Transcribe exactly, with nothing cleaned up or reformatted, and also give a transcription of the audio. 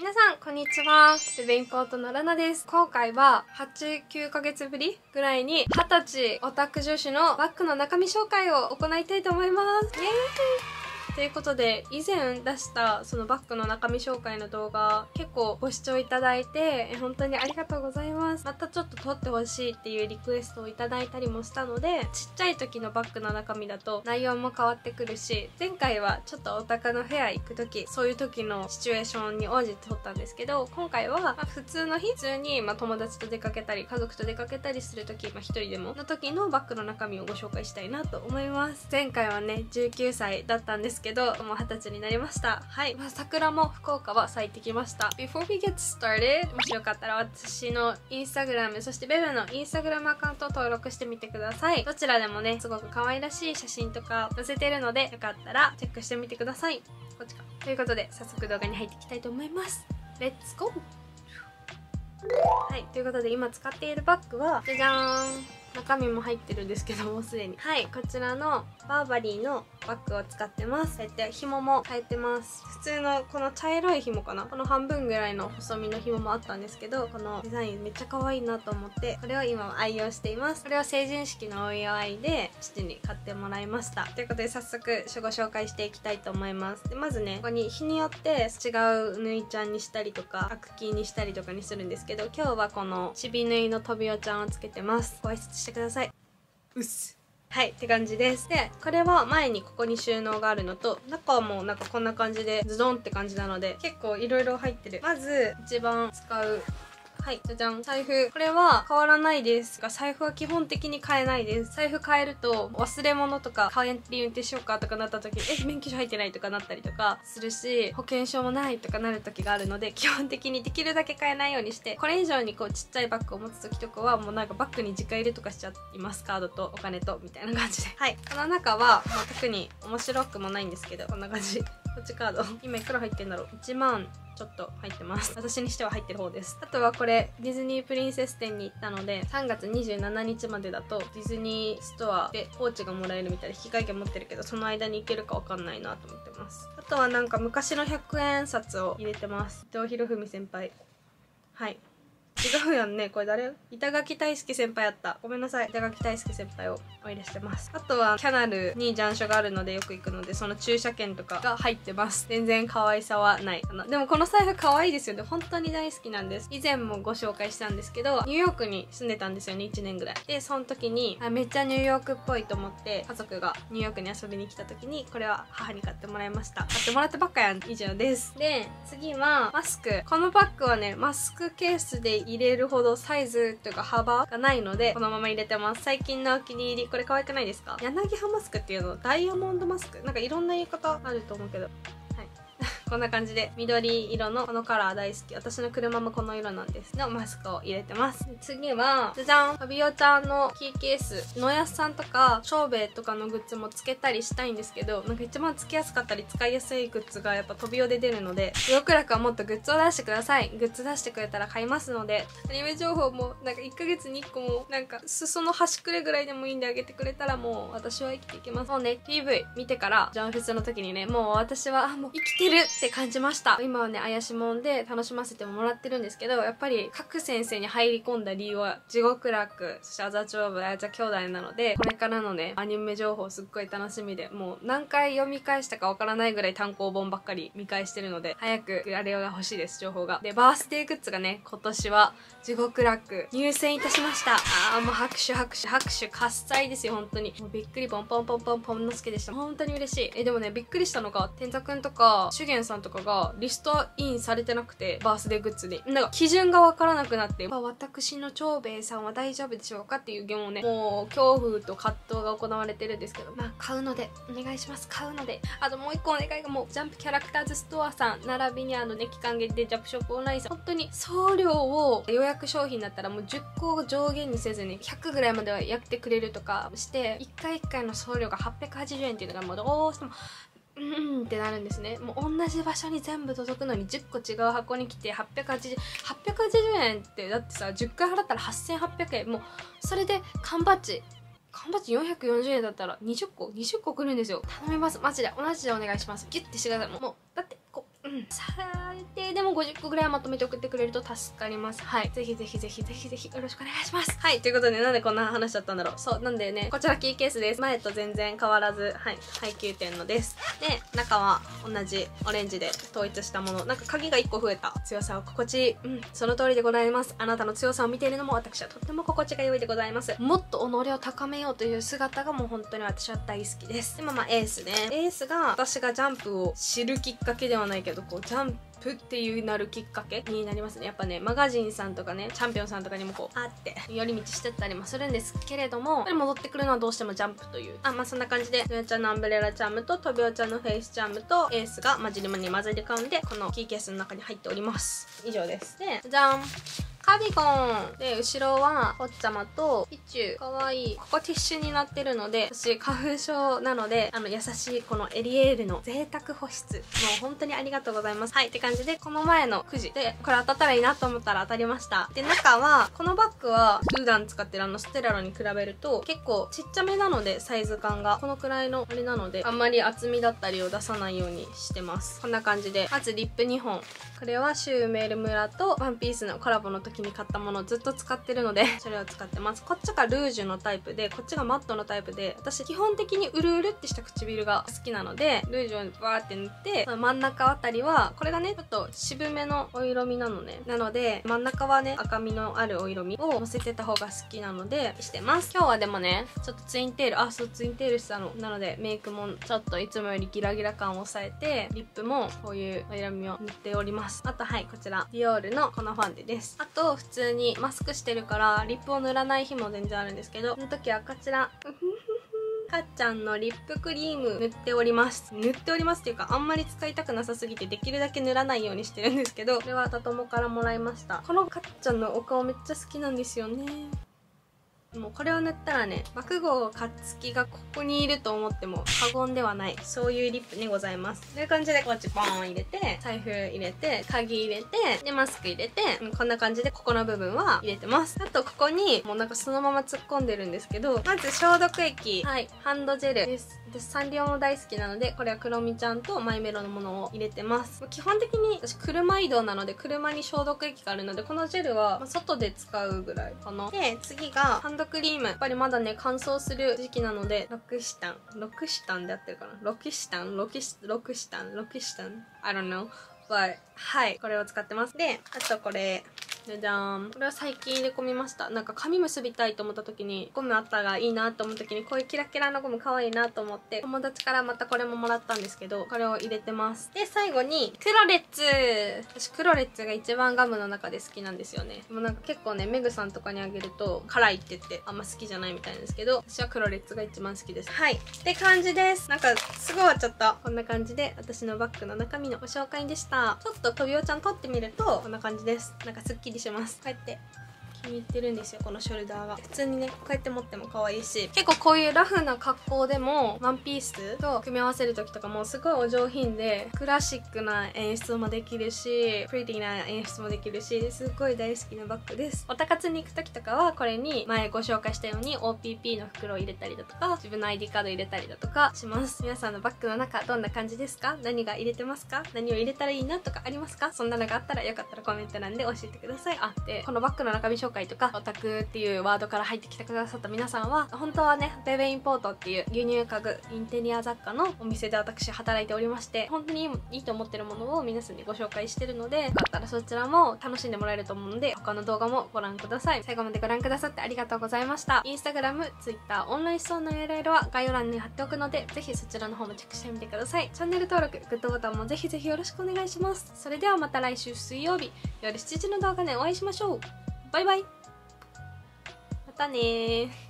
皆さんこんにちは。ルベインポートのラナです。今回ははち、きゅうかげつぶりぐらいにはたちオタク女子のバッグの中身紹介を行いたいと思います。イエーイということで、以前出したそのバッグの中身紹介の動画結構ご視聴いただいて本当にありがとうございます。またちょっと撮ってほしいっていうリクエストをいただいたりもしたので、ちっちゃい時のバッグの中身だと内容も変わってくるし、前回はちょっとオタクのフェア行く時、そういう時のシチュエーションに応じて撮ったんですけど、今回は、まあ、普通の日、普通に、まあ、友達と出かけたり家族と出かけたりする時、まあ、一人でもの時のバッグの中身をご紹介したいなと思います。前回はねじゅうきゅうさいだったんですけど、もうはたちになりました。はい、まあ、桜も福岡は咲いてきました。 Before we get started、 もしよかったら私のインスタグラム、そしてベルのインスタグラムアカウントを登録してみてください。どちらでもねすごく可愛らしい写真とか載せてるので、よかったらチェックしてみてください。こっちか。ということで早速動画に入っていきたいと思います。レッツゴー。はい、ということで今使っているバッグはじゃじゃーん、中身も入ってるんですけどもすでに、はい、こちらのバーバリーのバッグを使ってます。こうやって紐も変えてます。普通のこの茶色い紐かな、この半分ぐらいの細身の紐もあったんですけど、このデザインめっちゃ可愛いなと思ってこれを今は愛用しています。これは成人式のお祝いで父に買ってもらいました。ということで早速ご紹介していきたいと思います。でまずね、ここに日によって違う縫いちゃんにしたりとかアクキーにしたりとかにするんですけど、今日はこのちび縫いのトビオちゃんをつけてます。ご挨拶してください。うっす。はいって感じです。でこれは前にここに収納があるのと、中もなんかこんな感じでズドンって感じなので結構いろいろ入ってる。まず一番使う、はい、じゃじゃん、財布。これは変わらないですが、財布は基本的に買えないです。財布変えると忘れ物とか帰り運転しようかとかなった時にえ免許証入ってないとかなったりとかするし、保険証もないとかなる時があるので、基本的にできるだけ買えないようにして、これ以上にこうちっちゃいバッグを持つ時とかはもうなんかバッグに直入れとかしちゃいます。カードとお金とみたいな感じで、はい、この中は、まあ、特に面白くもないんですけど、こんな感じ。こっちカード今いくら入ってんだろう、いちまんちょっと入ってます。私にしては入ってる方です。あとはこれディズニープリンセス展に行ったので、さんがつにじゅうしちにちまでだとディズニーストアでポーチがもらえるみたいで、引換券持ってるけどその間に行けるかわかんないなと思ってます。あとはなんか昔のひゃくえんさつを入れてます。伊藤博文先輩、はい、違うやんね、これ誰？板垣大輔先輩やった。ごめんなさい。板垣大輔先輩をお入れしてます。あとはキャナルに残暑があるのでよく行くので、その駐車券とかが入ってます。全然可愛さはないかな。でもこの財布可愛いですよね。本当に大好きなんです。以前もご紹介したんですけど、ニューヨークに住んでたんですよね、いちねんぐらい。でその時にあめっちゃニューヨークっぽいと思って、家族がニューヨークに遊びに来た時にこれは母に買ってもらいました。買ってもらってばっかやん。以上です。で次はマスク。このバッグはねマスクケースで入れるほどサイズというか幅がないのでこのまま入れてます。最近のお気に入り。これ可愛くないですか？柳葉マスクっていうの、ダイヤモンドマスク、なんかいろんな言い方あると思うけど、はいこんな感じで緑色のこのカラー大好き。私の車もこの色なんですのマスクを入れてます。次はじゃじゃん、トビオちゃんのキーケース。野安さんとか長兵衛とかのグッズもつけたりしたいんですけど、なんか一番つけやすかったり使いやすいグッズがやっぱトビオで出るので、極楽はもっとグッズを出してください。グッズ出してくれたら買いますので、アニメ情報もなんかいっかげつにいっこもなんか裾の端くれぐらいでもいいんであげてくれたら、もう私は生きていけます。もうね ピーブイ 見てからジャンフェスの時にね、もう私はあもう生きてるって感じました。今はね怪しもんで楽しませてもらってるんですけど、やっぱり各先生に入り込んだ理由は地獄楽、そしてあざちょうぶ、あやちゃ兄弟なので、これからのねアニメ情報すっごい楽しみで、もう何回読み返したかわからないぐらい単行本ばっかり見返してるので、早くあれが欲しいです。情報が。でバースデーグッズがね今年は地獄楽入選いたしました。あーもう拍手拍手拍手喝采ですよ。本当にもうびっくりポンポンポンポンポンのすけでした。本当に嬉しい。えでもねびっくりしたのが、天太くんとかしゅげんさんとかがリストインされてなくて、バースデーグッズでなんか基準がわからなくなって、私の長兵衛さんは大丈夫でしょうかっていう疑問をね、もう恐怖と葛藤が行われてるんですけど、まあ買うのでお願いします。買うので。あともう一個お願いが、もうジャンプキャラクターズストアさん並びにあのね期間限定ジャンプショップオンラインさん、本当に送料を予約商品だったらもうじゅっこを上限にせずにひゃくぐらいまではやってくれるとかして、いっかいいっかいの送料がはっぴゃくはちじゅうえんっていうのがもうどうしてもうーんってなるんですね。もう同じ場所に全部届くのにじゅっこ違う箱に来てはっぴゃくはちじゅう、はっぴゃくはちじゅうえんって、だってさじゅっかい払ったらはっせんはっぴゃくえん。もうそれで缶バッジ缶バッジよんひゃくよんじゅうえんだったらにじゅっこにじゅっこ来るんですよ。頼みますマジで。同じでお願いします。ギュッてしてください。もう、もうだってこううん 、最低でもごじゅっこぐらいまとめて送ってくれると助かります。はい。ぜひぜひぜひぜひぜひよろしくお願いします。はい。ということで、なんでこんな話だったんだろう。そう。なんでね、こちらキーケースです。前と全然変わらず、はい。配給店のです。で、中は同じオレンジで統一したもの。なんか鍵がいっこ増えた。強さは心地いい。うん。その通りでございます。あなたの強さを見ているのも私はとっても心地が良いでございます。もっと己を高めようという姿がもう本当に私は大好きです。でもまあエースね。エースが私がジャンプを知るきっかけではないけど、こうジャンプっていうなるきっかけになりますね。やっぱね、マガジンさんとかね、チャンピオンさんとかにもこう、あって寄り道してったりもするんですけれども、やっぱり戻ってくるのはどうしてもジャンプという。あ、まあそんな感じで、ぬやちゃんのアンブレラチャームと、とびおちゃんのフェイスチャームと、エースが混じりまに混ぜて買うんで、このキーケースの中に入っております。以上です。で、じゃん。カビゴンで、後ろは、おっちゃまと、ピチュー。かわいい。ここティッシュになってるので、私、花粉症なので、あの、優しい、このエリエールの贅沢保湿。もう本当にありがとうございます。はい、って感じで、この前のくじで、これ当たったらいいなと思ったら当たりました。で、中は、このバッグは、普段使ってるあの、ステラロに比べると、結構ちっちゃめなので、サイズ感が。このくらいのあれなので、あんまり厚みだったりを出さないようにしてます。こんな感じで、まずリップにほん。これはシューメール村とワンピースのコラボの時に買ったものをずっと使ってるのでそれを使ってます。こっちがルージュのタイプで、こっちがマットのタイプで、私基本的にうるうるってした唇が好きなので、ルージュをバーって塗って、真ん中あたりはこれがねちょっと渋めのお色味なのね。なので真ん中はね赤みのあるお色味をのせてた方が好きなのでしてます。今日はでもねちょっとツインテール、あそうツインテールしたのなので、メイクもちょっといつもよりギラギラ感を抑えて、リップもこういうお色味を塗っております。あとはい、こちらディオールのこのファンデです。あと普通にマスクしてるからリップを塗らない日も全然あるんですけど、その時はこちらかっちゃんのリップクリーム塗っております。塗っておりますっていうか、あんまり使いたくなさすぎてできるだけ塗らないようにしてるんですけど、これはたともからもらいました。このかっちゃんのお顔めっちゃ好きなんですよね。もうこれを塗ったらね、爆豪かつきがここにいると思っても過言ではない、そういうリップにございます。という感じでこっちポーン入れて、財布入れて、鍵入れて、でマスク入れて、うん、こんな感じでここの部分は入れてます。あとここにもうなんかそのまま突っ込んでるんですけど、まず消毒液、はい、ハンドジェルです。私サンリオも大好きなので、これはクロミちゃんとマイメロのものを入れてます。基本的に私車移動なので車に消毒液があるので、このジェルは外で使うぐらいかな。で次がハンドクリーム。やっぱりまだね乾燥する時期なので、ロクシタンロクシタンで合ってるかな、ロキシタンロキシロクシタンロキシタン I don't know but はい、これを使ってます。であとこれじゃーん。これは最近入れ込みました。なんか髪結びたいと思った時に、ゴムあったらいいなと思った時に、こういうキラキラのゴム可愛いなと思って、友達からまたこれももらったんですけど、これを入れてます。で、最後に、クロレッツ私、クロレッツが一番ガムの中で好きなんですよね。もうなんか結構ね、メグさんとかにあげると、辛いって言ってあんま好きじゃないみたいなんですけど、私はクロレッツが一番好きです。はい。って感じです。なんか、すぐ終わっちゃった。こんな感じで、私のバッグの中身のご紹介でした。ちょっととびおちゃん取ってみると、こんな感じです。なんかすっきりします。こうやって気に入ってるんですよ、このショルダーが。普通にねこうやって持っても可愛いし、結構こういうラフな格好でもワンピースと組み合わせる時とかもすごいお上品で、クラシックな演出もできるし、プリティな演出もできるし、すっごい大好きなバッグです。おたかつに行く時とかはこれに前ご紹介したように オーピーピー の袋を入れたりだとか、自分の アイディー カード入れたりだとかします。皆さんのバッグの中どんな感じですか？何が入れてますか？何を入れたらいいなとかありますか？そんなのがあったらよかったらコメント欄で教えてください。あ、でこのバッグの中身紹介とかオタクっていうワードから入ってきてくださった皆さんは、本当はねベベインポートっていう輸入家具インテリア雑貨のお店で私働いておりまして、本当にいいと思ってるものを皆さんにご紹介してるので、よかったらそちらも楽しんでもらえると思うので、他の動画もご覧ください。最後までご覧くださってありがとうございました。インスタグラム、ツイッター、オンラインストアの ユーアールエル は概要欄に貼っておくので、ぜひそちらの方もチェックしてみてください。チャンネル登録、グッドボタンもぜひぜひよろしくお願いします。それではまた来週水曜日夜しちじの動画でお会いしましょう。バイバイ。またねー。